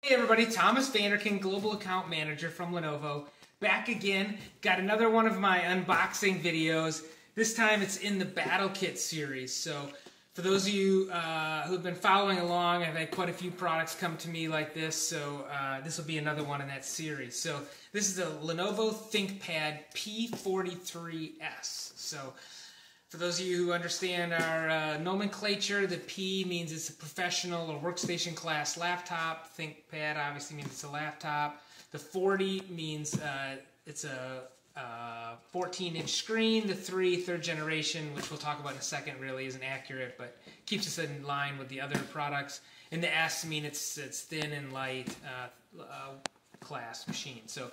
Hey everybody, Thomas Vanderkin, Global Account Manager from Lenovo. Back again, got another one of my unboxing videos. This time it's in the BattleKit series. So for those of you who've been following along, I've had quite a few products come to me like this, so this will be another one in that series. So this is the Lenovo ThinkPad P43s. So for those of you who understand our nomenclature, the P means it's a professional or workstation class laptop. ThinkPad obviously means it's a laptop. The 40 means it's a 14-inch screen. The third generation, which we'll talk about in a second, really isn't accurate, but keeps us in line with the other products. And the S means it's thin and light class machine. So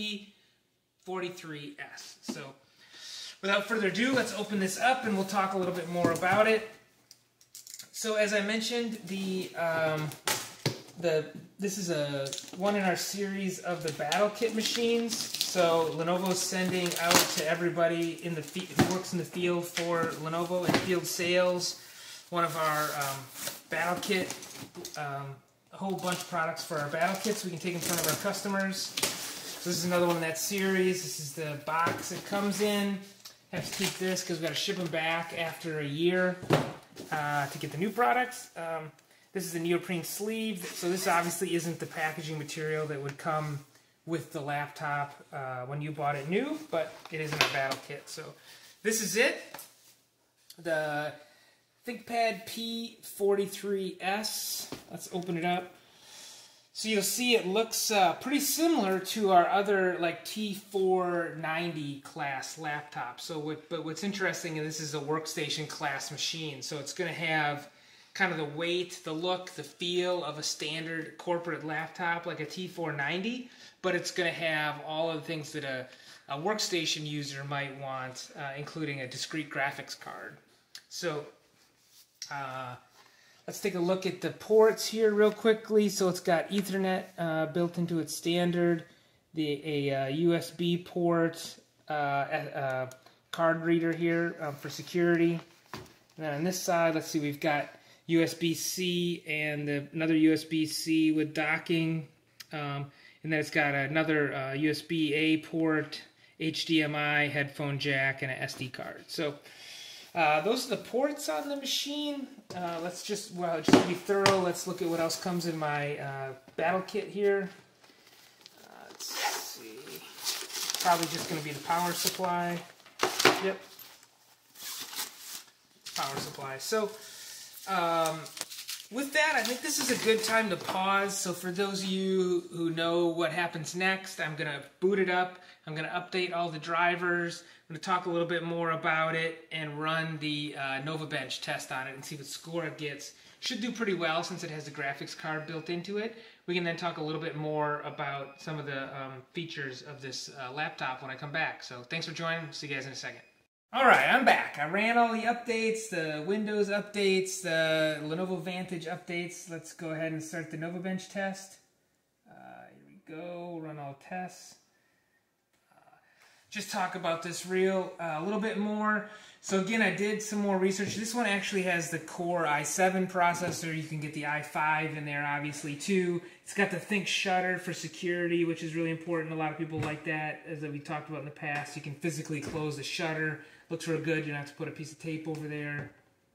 P43s. So without further ado, let's open this up and we'll talk a little bit more about it. So as I mentioned, this is one in our series of the BattleKit machines. So Lenovo's sending out to everybody who works in the field for Lenovo in field sales one of our BattleKit, a whole bunch of products for our BattleKits we can take in front of our customers. So this is another one in that series. This is the box it comes in. Have to keep this because we've got to ship them back after a year to get the new products. This is a neoprene sleeve, so this obviously isn't the packaging material that would come with the laptop when you bought it new, but it is in our BattleKit. So this is it, the ThinkPad P43s. Let's open it up. So you'll see it looks pretty similar to our other like T490 class laptop. So but what's interesting is this is a workstation class machine. So it's going to have kind of the weight, the look, the feel of a standard corporate laptop like a T490, but it's going to have all of the things that a workstation user might want, including a discrete graphics card. So let's take a look at the ports here real quickly. So it's got Ethernet built into its standard, a USB port, card reader here for security. And then on this side, let's see, we've got USB-C and another USB-C with docking. And then it's got another USB-A port, HDMI, headphone jack, and an SD card. So those are the ports on the machine. Let's just to be thorough, let's look at what else comes in my BattleKit here. Let's see. Probably just going to be the power supply. Yep. Power supply. So with that, I think this is a good time to pause. So for those of you who know what happens next, I'm going to boot it up. I'm going to update all the drivers. I'm going to talk a little bit more about it and run the Novabench test on it and see what score it gets. Should do pretty well since it has the graphics card built into it. We can then talk a little bit more about some of the features of this laptop when I come back. So thanks for joining. See you guys in a second. Alright, I'm back. I ran all the updates, the Windows updates, the Lenovo Vantage updates. Let's go ahead and start the Novabench test. Here we go, run all tests. Just talk about this a little bit more. So again, I did some more research. This one actually has the Core i7 processor. You can get the i5 in there obviously too. It's got the Think shutter for security, which is really important. A lot of people like that, as we talked about in the past. You can physically close the shutter. Looks real good. You don't have to put a piece of tape over there.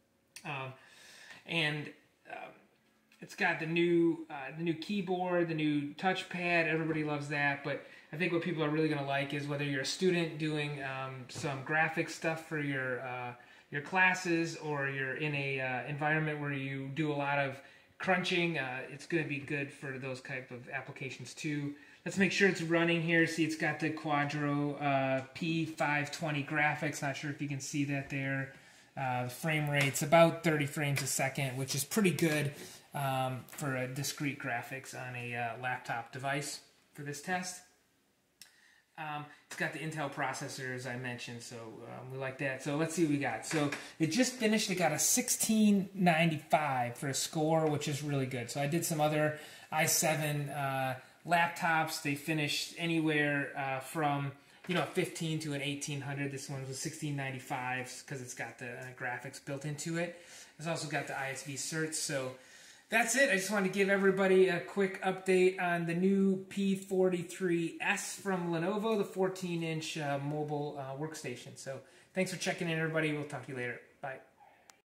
It's got the new keyboard, the new touchpad. Everybody loves that, but I think what people are really going to like is whether you're a student doing some graphic stuff for your classes, or you're in a environment where you do a lot of crunching. It's going to be good for those type of applications too. Let's make sure it's running here. See, it's got the Quadro P520 graphics. Not sure if you can see that there. The frame rate's about 30 frames a second, which is pretty good for a discrete graphics on a laptop device for this test. It's got the Intel processor, as I mentioned, so we like that. So let's see what we got. So it just finished. It got a 1695 for a score, which is really good. So I did some other i7 laptops. They finished anywhere from 15 to an 1800. This one was 1695 because it's got the graphics built into it. It's also got the ISV certs, so That's it. I just wanted to give everybody a quick update on the new P43s from Lenovo, the 14-inch mobile workstation. So thanks for checking in, everybody. We'll talk to you later. Bye.